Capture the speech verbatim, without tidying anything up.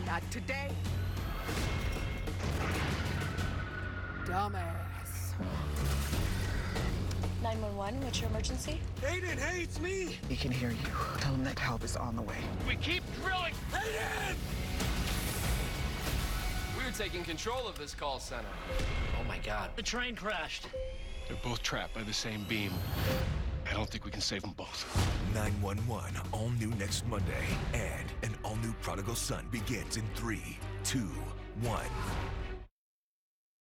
Not today. Dumbass. nine one one, what's your emergency? Aiden, hey, it's me! He can hear you. Tell him that help is on the way. We keep drilling! Aiden! We're taking control of this call center. Oh my God. The train crashed. They're both trapped by the same beam. I don't think we can save them both. nine one one, all new next Monday. And an all new Prodigal Son begins in three, two, one.